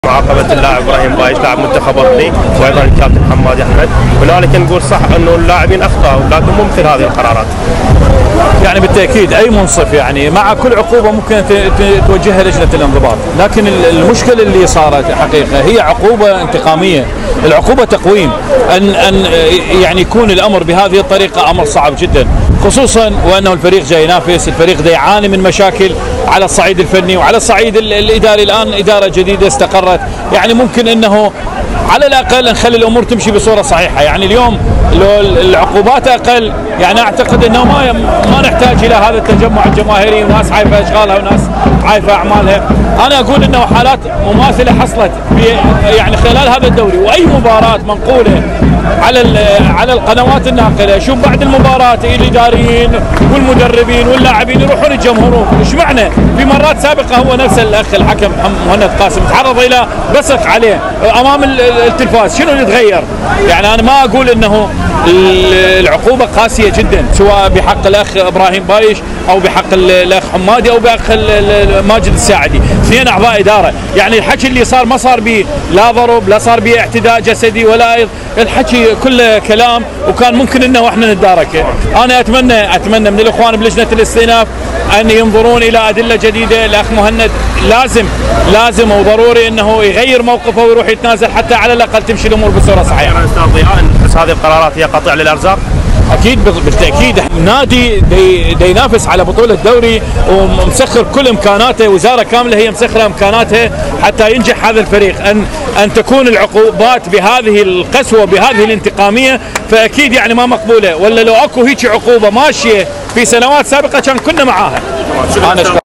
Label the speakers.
Speaker 1: معاقبة اللاعب ابراهيم بايش لاعب منتخب وطني وايضا الكابتن حمادي احمد، هنالك نقول صح انه اللاعبين اخطاوا لكن مو مثل هذه القرارات.
Speaker 2: يعني بالتاكيد اي منصف يعني مع كل عقوبه ممكن توجهها لجنه الانضباط، لكن المشكله اللي صارت حقيقه هي عقوبه انتقاميه، العقوبه تقويم ان يعني يكون الامر بهذه الطريقه امر صعب جدا، خصوصا وانه الفريق جاي ينافس، الفريق ده يعاني من مشاكل على الصعيد الفني وعلى الصعيد الاداري، الان اداره جديده استقرت، يعني ممكن انه على الاقل نخلي الامور تمشي بصوره صحيحه، يعني اليوم لو العقوبات اقل يعني اعتقد انه ما نحتاج الى هذا التجمع الجماهيري وناس عايفه اشغالها وناس عايفه اعمالها، انا اقول انه حالات مماثله حصلت يعني خلال هذا الدوري، واي مباراه منقوله على القنوات الناقله، شوف بعد المباراه الاداريين والمدربين واللاعبين يروحون يجمهرون، ايش معنى؟ في مرات سابقه هو نفس الاخ الحكم مهند قاسم تعرض الى بصق عليه امام التلفاز، شنو اللي تغير؟ يعني انا ما اقول انه العقوبه قاسيه جدا سواء بحق الاخ ابراهيم بايش او بحق الاخ حمادي او بحق ماجد الساعدي، اثنين اعضاء اداره، يعني الحكي اللي صار ما صار به لا ضرب لا صار به اعتداء جسدي ولا الحكي كله كلام وكان ممكن انه احنا نتداركه، انا اتمنى من الاخوان بلجنه الاستئناف ان ينظرون الى ادله جديده، الاخ مهند لازم وضروري انه يغير موقفه ويروح يتنازل حتى على الاقل تمشي الامور بصوره صحيحه.
Speaker 1: استاذ ضياء نحس هذه القرارات هي قطع للارزاق؟
Speaker 2: اكيد بالتاكيد، نادي ينافس على بطوله الدوري ومسخر كل امكاناته، وزاره كامله هي مسخره امكاناتها حتى ينجح هذا الفريق، ان تكون العقوبات بهذه القسوه بهذه الانتقاميه فاكيد يعني ما مقبوله، ولا لو اكو هيك عقوبه ماشيه في سنوات سابقه كان كنا معاها.